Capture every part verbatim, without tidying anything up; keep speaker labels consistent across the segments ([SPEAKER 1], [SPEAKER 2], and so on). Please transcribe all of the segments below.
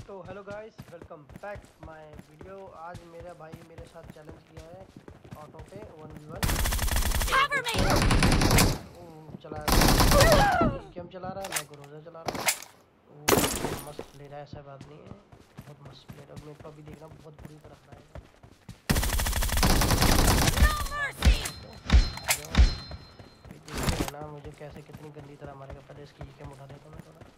[SPEAKER 1] तो hello guys, welcome back my video. आज मेरा भाई मेरे साथ चैलेंज किया है ऑटो पे वन वी वन। चला गेम चला रहा है, मैं ग्रोजा चला रहा हूँ। वो मस्त प्लेयर है, ऐसा बात नहीं है, बहुत मस्त प्लेयर है। मेरे को अभी देखना बहुत बुरी तरह आएगा। देखते ना मुझे कैसे कितनी गंदी तरह मारेगा। पहले इसकी गेम उठा देता हूँ मैं थोड़ा।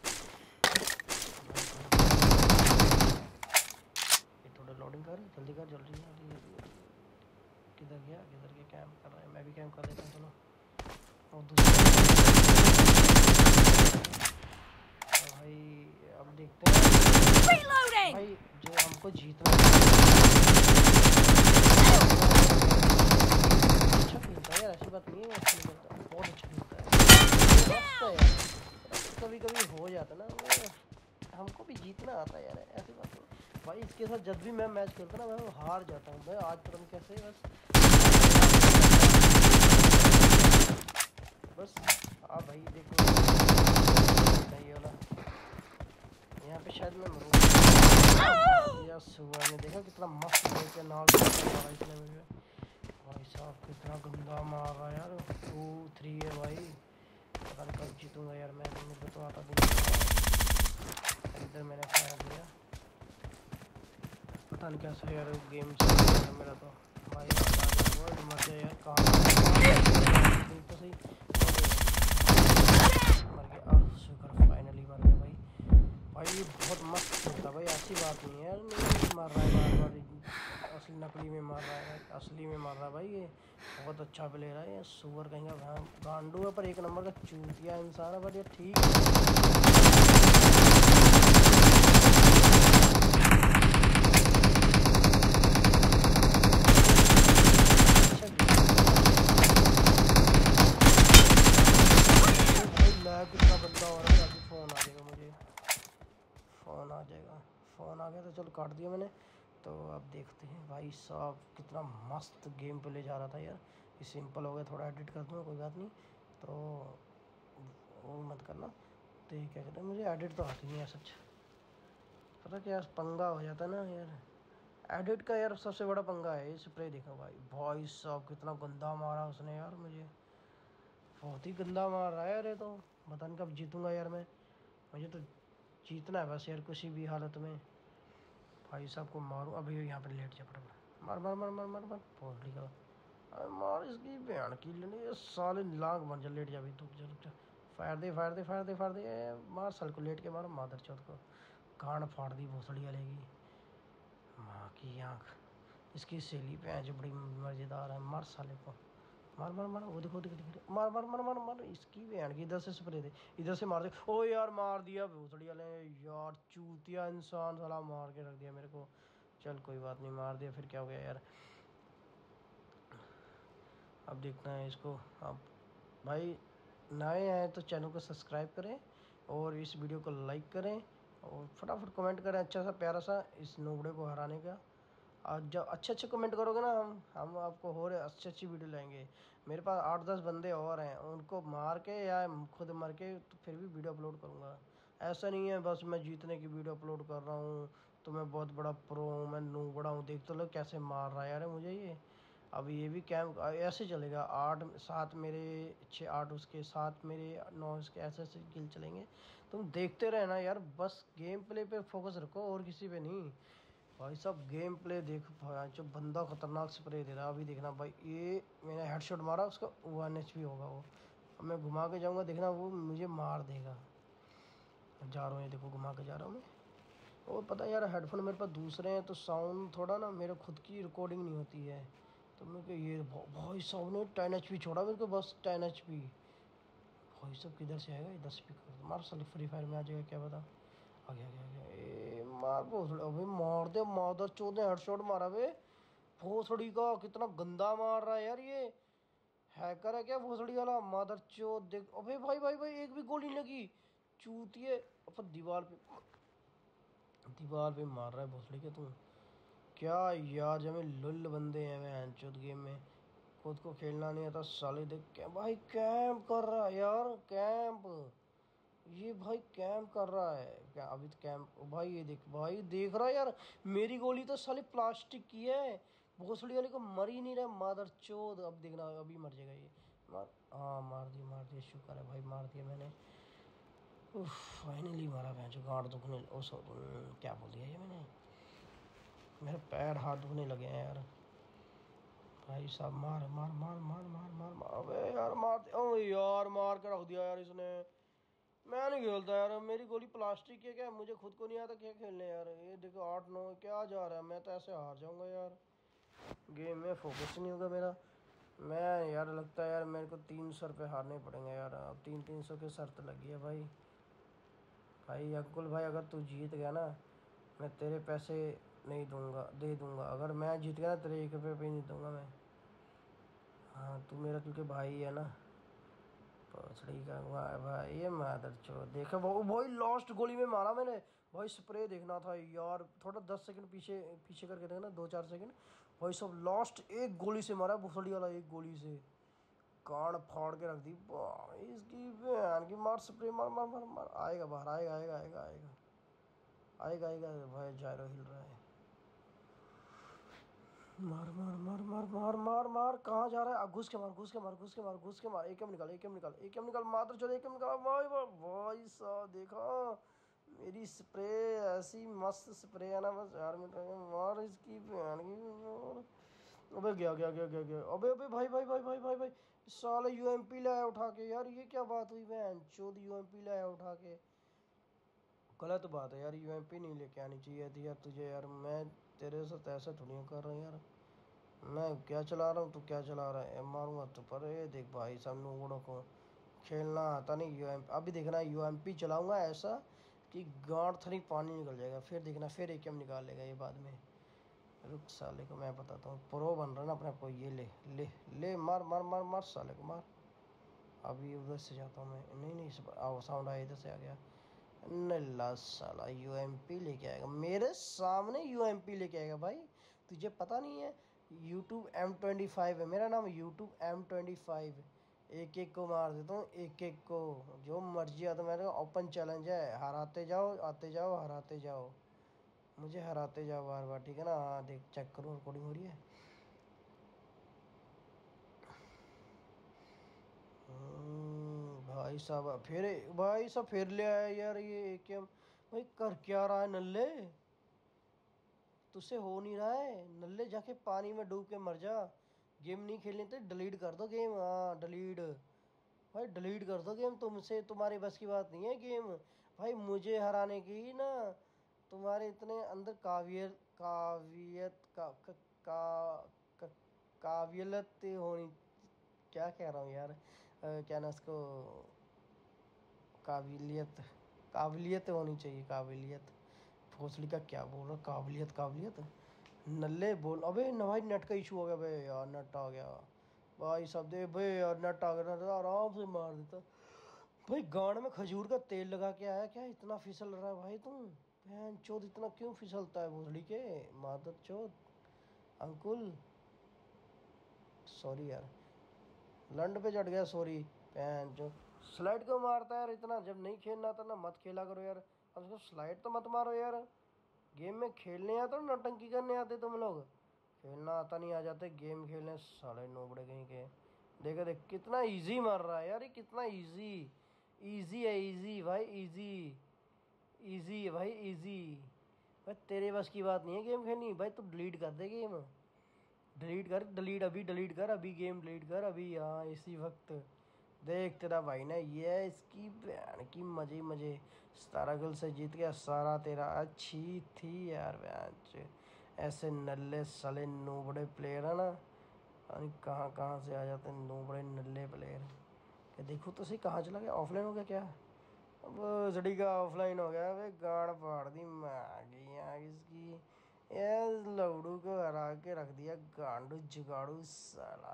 [SPEAKER 1] लोडिंग कर, जल्दी कर, जल्दी जल्दी जल्दी। किधर गया किधर गया कैंप कर रहा है, मैं भी कैंप कर देता हूँ। चलो और दूसरा भाई अब देखते हैं भाई जो हमको जीतना अच्छा खेलता है यार, ऐसी बात नहीं है। अच्छा नहीं खेलता, बहुत अच्छा खेलता है, मस्त है यार। कभी कभी हो जाता ना, हमको भी जीतना आता है यार, ऐसी बात नहीं भाई। इसके साथ जब भी मैं मैच खेलता ना, मैं हार जाता हूँ भाई। आज पता नहीं कैसे, बस बस हाँ भाई देखो नहीं वाला यहाँ पे शायद मैं मरूँ। यस हुआ, ने देखा कितना मस्त लेके नाल मारा इसने मुझे। भाई साहब कितना गंदा मारा यार। टू थ्री है भाई, पता नहीं कब जीतूंगा यार मैं। मेरे को तो आता भी इधर मैंने फायर दिया, पता नहीं कैसे यार गेम से मेरा तो भाई मर गया यार। कहाँ तो सही मर गया। अब शुक्र फाइनली मर गया भाई। भाई ये बहुत मस्त खेलता भाई, ऐसी बात नहीं है यार। नहीं मार रहा है बार बार, असली नकली में मार रहा है, असली में मार रहा है भाई। ये बहुत अच्छा प्लेयर है ये। सुअर कहेंगे गांडू है, पर एक नंबर का चूतिया इंसान है। पर ये ठीक है। कितना बंदा हो रहा है, अभी फ़ोन आ जाएगा मुझे, फ़ोन आ जाएगा। फ़ोन आ गया तो चलो काट दिया मैंने। तो अब देखते हैं भाई साहब, कितना मस्त गेम प्ले जा रहा था यार। ये सिंपल हो गया, थोड़ा एडिट कर दूँगा, कोई बात नहीं। तो वो मत करना। तो ये क्या कहते हैं, मुझे एडिट तो आती नहीं है सच। पता क्या पंगा हो जाता है ना यार, एडिट का यार सबसे बड़ा पंगा है। ये स्प्रे देखा भाई, भाई साहब कितना गंदा मारा उसने यार मुझे, बहुत ही गंदा मार रहा है यार। ये तो पता नहीं कब जीतूँगा यार मैं। मुझे तो जीतना है बस यार, किसी भी हालत में। भाई साहब को मारूं अभी, यहाँ पे लेट जा पड़ा। मार मार मार मार मार मार पोटली का। अरे मार इसकी बहन की लेने, ये साले लाख बन जा। लेट जा भी तू, रुक जा रुक जा। फायर दे फायर दे फायर दे फायर दे, मार सल को लेट के मारो मादर चौथ को। कान फाड़ दी भोसड़ी वालेगी माँ की आँख। इसकी सहेली पे जो बड़ी मज़ेदार है, मार साले को। मार मार मार, वो देखो देखो मार मार मार मार मार इसकी बहन की। इधर से स्प्रे दे, इधर से मार दे। ओ यार मार दिया भूसड़ी वाले यार, चूतिया इंसान साला मार के रख दिया मेरे को। चल कोई बात नहीं, मार दिया फिर क्या हो गया यार। अब देखना है इसको। अब भाई नए हैं तो चैनल को सब्सक्राइब करें और इस वीडियो को लाइक करें और फटाफट कमेंट करें अच्छा सा प्यारा सा इस नोबड़े को हराने का। और जब अच्छे अच्छे कमेंट करोगे ना, हम हम आपको और अच्छी अच्छी वीडियो लाएंगे। मेरे पास आठ दस बंदे और हैं, उनको मार के या खुद मर के तो फिर भी वीडियो अपलोड करूँगा। ऐसा नहीं है बस मैं जीतने की वीडियो अपलोड कर रहा हूँ तो मैं बहुत बड़ा प्रो हूँ, मैं नूबड़ा हूँ। देख तो लो कैसे मार रहा है यार मुझे ये। अब ये भी कैंप ऐसे चलेगा, आठ सात मेरे, छः आठ उसके, सात मेरे, नौ उसके, ऐसे ऐसे किल चलेंगे। तुम देखते रहना यार, बस गेम प्ले पे फोकस रखो और किसी पे नहीं। भाई साहब गेम प्ले देखो भाई, जो बंदा खतरनाक स्प्रे दे रहा है। अभी देखना भाई, ये मैंने हेडशॉट मारा, उसका वन एच पी होगा वो। अब मैं घुमा के जाऊंगा, देखना वो मुझे मार देगा। जा रहा हूँ, ये देखो घुमा के जा रहा हूँ मैं। और पता है यार, हेडफोन मेरे पास दूसरे हैं तो साउंड थोड़ा ना, मेरे खुद की रिकॉर्डिंग नहीं होती है। तो मैं क्या ये भाई साहब ने टेन एच पी छोड़ा मेरे को, बस टेन एच पी। भाई साहब किधर से आएगा इधर से पिक मार साले, फ्री फायर में आ जाएगा क्या पता। आ गया गया गया ए मार भोसड़ी, अबे मार दे मादर चौथ ने हेडशॉट मारा बे भोसड़ी का। कितना गंदा मार रहा है यार ये, हैकर है क्या भोसड़ी वाला मादर चौथ। देख अबे भाई भाई भाई एक भी गोली लगी चूतिए। अपन दीवार पे दीवार पे मार रहा है भोसड़ी के तू। क्या यार जब लुल बंदे हैं मैं हैंचोद गेम में, खुद को खेलना नहीं आता साले। देख क्या भाई कैंप कर रहा है यार, कैंप ये भाई कैंप कर रहा है क्या अभी तो कैंप भाई ये देख भाई देख रहा है यार मेरी गोली तो साली प्लास्टिक की है भोसड़ी वाले को मर ही नहीं रहा मादर चोद अब देखना अभी मर जाएगा ये मार हाँ मार दिया मार दिया शुक्र है भाई मार दिया मैंने फाइनली मारा मैं जो गांड दुखने ओ सो क्या बोल दिया ये मैंने मेरे पैर हाथ दुखने लगे हैं यार भाई साहब मार मार मार मार मार मार मार अबे यार मार ओ यार मार के रख दिया यार इसने मैं नहीं खेलता यार मेरी गोली प्लास्टिक की है क्या मुझे खुद को नहीं आता क्या खेलने यार ये देखो आठ नौ क्या जा रहा है मैं तो ऐसे हार जाऊंगा यार गेम में फोकस नहीं होगा मेरा मैं यार लगता है यार मेरे को तीन सौ रुपये हारने पड़ेंगे यार अब तीन तीन सौ की शर्त लगी है भाई भाई अंकुल भाई अगर तू जीत गया ना मैं तेरे पैसे नहीं दूंगा दे दूंगा अगर मैं जीत गया ना तेरे एक रुपये भी नहीं दूंगा मैं हाँ तू मेरा क्योंकि भाई है ना पसड़ी का वाह भाई ये मादर चो देखा भाई भाई लास्ट गोली में मारा मैंने भाई स्प्रे देखना था यार थोड़ा दस सेकंड पीछे पीछे करके देखना दो चार सेकंड भाई सब लास्ट एक गोली से मारा भुसड़ी वाला एक गोली से कान फाड़ के रख दी भाई इसकी बहन की मार स्प्रे मार मार मार मार आएगा बाहर आएगा आएगा आएगा आएगा आएगा आएगा भाई जायरो हिल रहा है मार मार मार मार मार मार मार कहाँ जा रहा है घुस के मार घुस के मार घुस के मार घुस के मार एक एम निकाल एक एम निकाल एक एम निकाल मात्र चलो एक एम निकाल भाई भाई भाई साहब देखा मेरी स्प्रे ऐसी मस्त स्प्रे है ना बस चार मिनट में मार इसकी बहन की अबे गया गया गया गया गया अबे अबे भाई भाई भाई भाई भाई भाई साले यूएमपी लाया उठा के यार ये क्या बात हुई बहन चौद यूएमपी लाया उठा के गलत बात है यार यूएमपी नहीं लेके आनी चाहिए थी यार तुझे यार मैं तेरे साथ ऐसा थोड़ी कर रहा हूँ यार मैं क्या चला रहा हूँ तू क्या चला रहा है मारूंगा तो पर ये देख भाई सब नूबड़ों को खेलना आता नहीं यू एम अभी देखना यू एम पी चलाऊंगा ऐसा कि गांड थरी पानी निकल जाएगा फिर देखना फिर एक एम निकाल लेगा ये बाद में रुक साले को मैं बताता हूँ प्रो बन रहा ना अपने को ये ले ले ले मार मार मार मार साले को मार अभी उधर से जाता हूँ मैं नहीं नहीं आओ साउंड आया इधर से आ गया नल्ला साला यू एम पी लेके आएगा मेरे सामने यू एम पी लेके आएगा भाई तुझे पता नहीं है यूट्यूब एम ट्वेंटी फाइव है मेरा नाम यूट्यूब एम ट्वेंटी फाइव एक एक को मार देता हूँ एक एक को जो मर्जी आता मेरे ओपन चैलेंज है हराते जाओ आते जाओ हराते जाओ मुझे हराते जाओ बार बार ठीक है ना हाँ देख चेक करो रिकॉर्डिंग हो रही है हम्म, भाई साहब फिर भाई साहब फिर ले आया यार ये एक एम भाई कर क्या रहा है नल्ले तुझसे हो नहीं रहा है नल्ले जाके पानी में डूब के मर जा गेम नहीं खेलनी तो डिलीट कर दो गेम हाँ डिलीट भाई डिलीट कर दो गेम तुमसे तुम्हारे बस की बात नहीं है गेम भाई मुझे हराने की ना तुम्हारे इतने अंदर कावियत कावियत का, का, का, का काबिलियत होनी क्या कह रहा हूँ यार अ, क्या ना उसको काबिलियत काबिलियत होनी चाहिए काबिलियत भोसड़ी का क्या बोल रहा काबिलियत काबिलियत नल्ले बोल अबे न भाई नेट का इशू हो गया भाई यार नेट आ गया भाई सब दे भाई यार नेट आ गया ना आराम से मार देता भाई गांड में खजूर का तेल लगा के आया क्या इतना फिसल रहा है भाई तुम बहन चोद इतना क्यों फिसलता है भोसड़ी के मादर चोद अंकुल सॉरी यार लंड पे चढ़ गया सॉरी बहन जो स्लाइड क्यों मारता है यार इतना जब नहीं खेलना था ना मत खेला करो यार अब उसको स्लाइड तो मत मारो यार गेम में खेलने आता तो नौटंकी करने आते तुम लोग खेलना आता नहीं आ जाते गेम खेलने साले नोबड़े कहीं के देखो देख कितना इजी मार रहा है यार ये कितना इजी इजी है इजी भाई इजी इजी है भाई इजी भाई तेरे बस की बात नहीं है गेम खेलनी भाई तू डिलीट कर दे गेम डिलीट कर डिलीट अभी डिलीट कर अभी गेम डिलीट कर अभी हाँ इसी वक्त देख तेरा भाई ना ये इसकी बहन की मजे ही मजे सतारह गोल से जीत गया सारा तेरा अच्छी थी यार बहन ऐसे नल्ले सले नूबड़े प्लेयर है ना अरे कहाँ कहाँ से आ जाते हैं नूबड़े नल्ले प्लेयर क्या देखो तो सही कहाँ चला गया ऑफलाइन हो गया क्या अब जड़ी का ऑफलाइन हो गया वे गाड़ फाड़ दी मागी यहाँ किसकी ये लवड़ू को हरा के रख दिया गांडू जुगाड़ू साला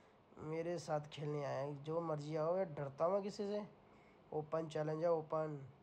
[SPEAKER 1] मेरे साथ खेलने आए जो मर्जी आओ यार डरता मैं किसी से ओपन चैलेंज है ओपन